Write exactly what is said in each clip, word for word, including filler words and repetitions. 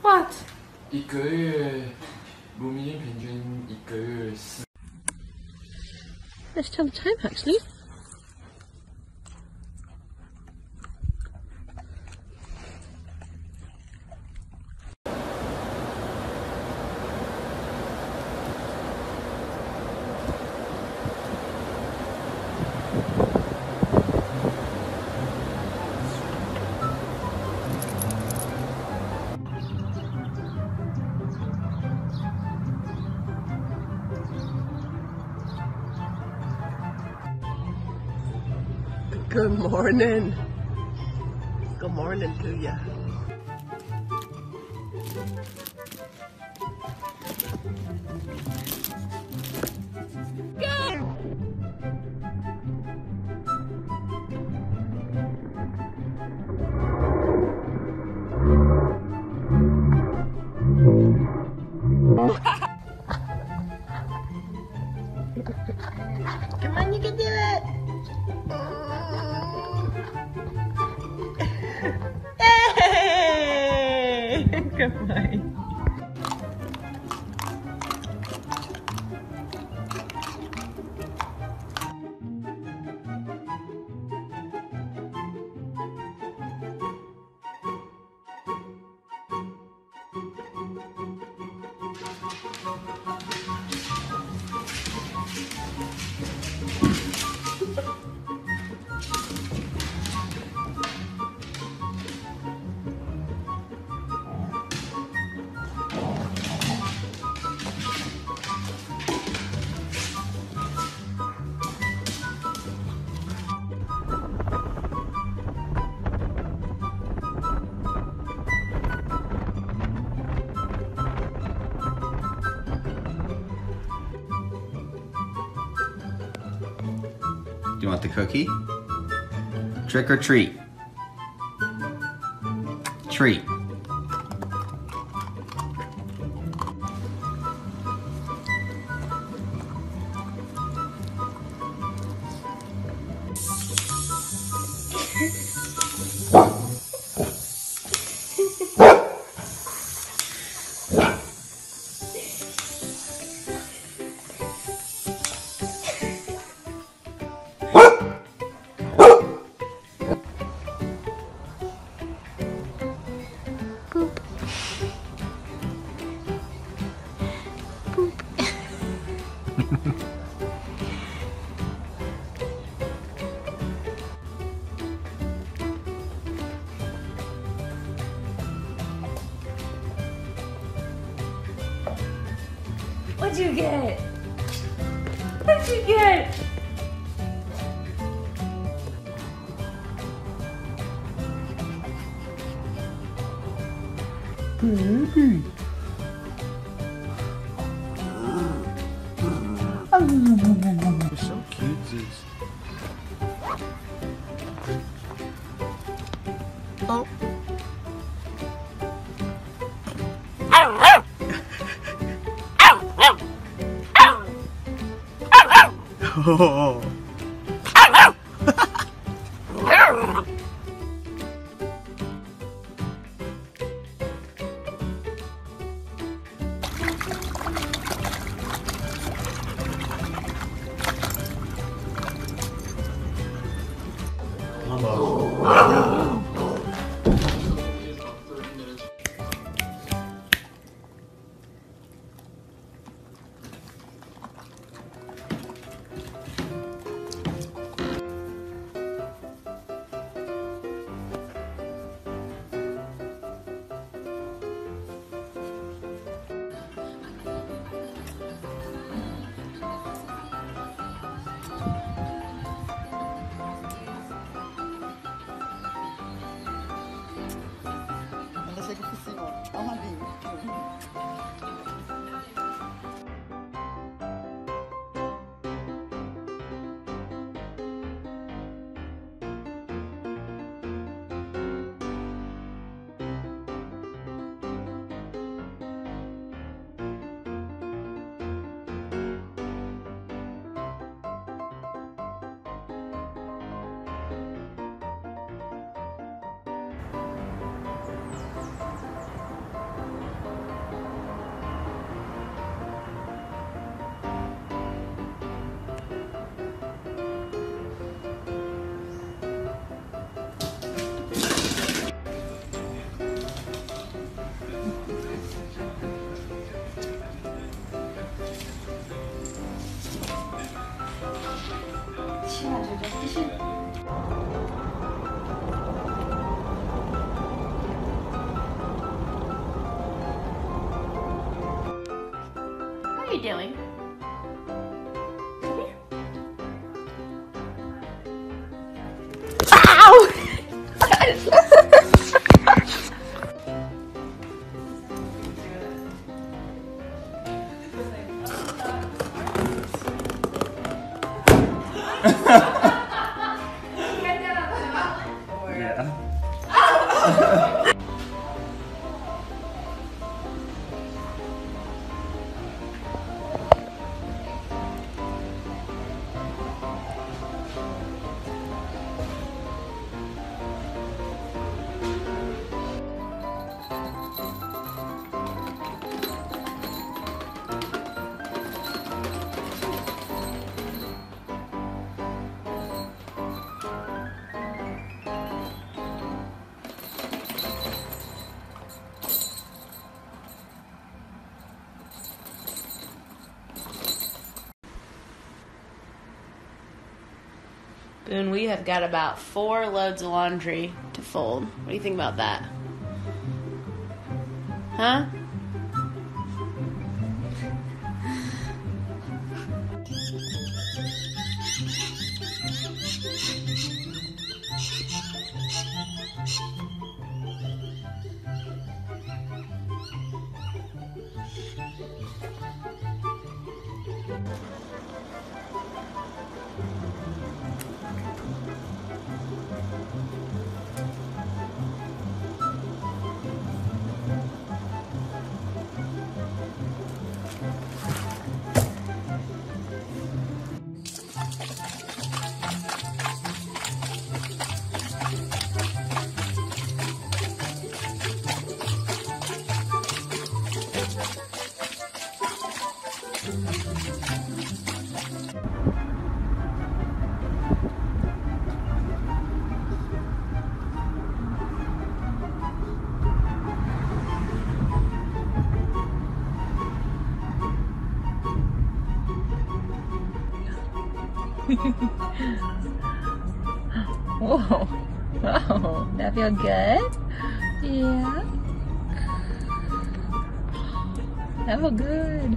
What? 一个月母咪平均一个月四。 Let's tell the time actually. Good morning. Good morning to ya. Come on, you can do it. Hey! Good boy. Do you want the cookie? Trick or treat? Treat. What'd you get? What'd you get? Baby. You're so cute, Zeus. Oh. Oh. position. How are you doing? Come here. Ow! Boone, we have got about four loads of laundry to fold. What do you think about that? Huh? Whoa. Wow. That feel good? Yeah. That feel good.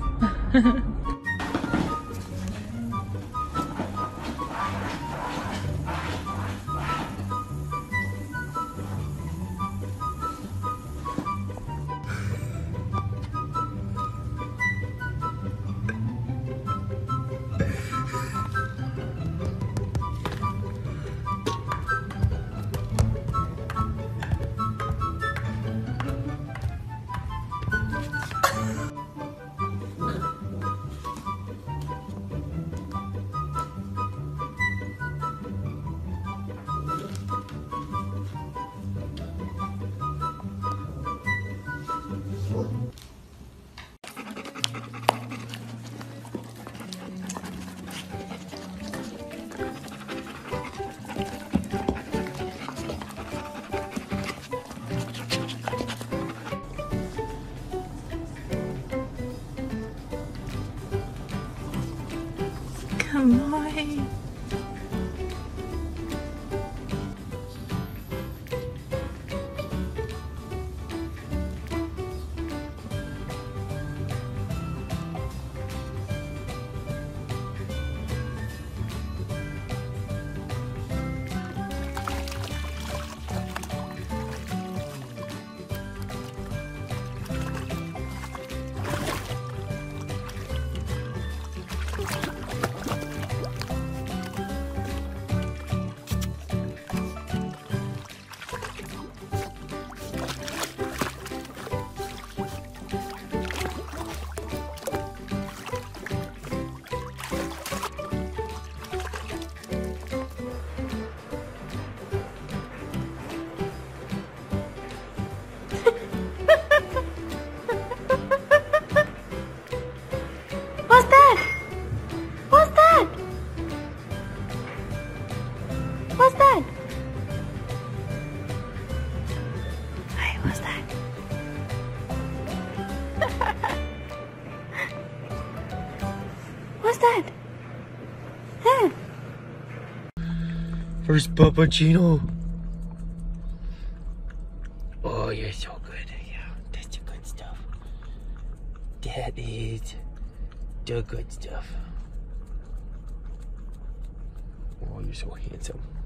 Come on. What's that? What's that? What's that? Hey, what's that? What's that? Huh? First puppuccino. Oh, you're so good. Yeah, that's the good stuff. That is the good stuff. Oh, you're so handsome.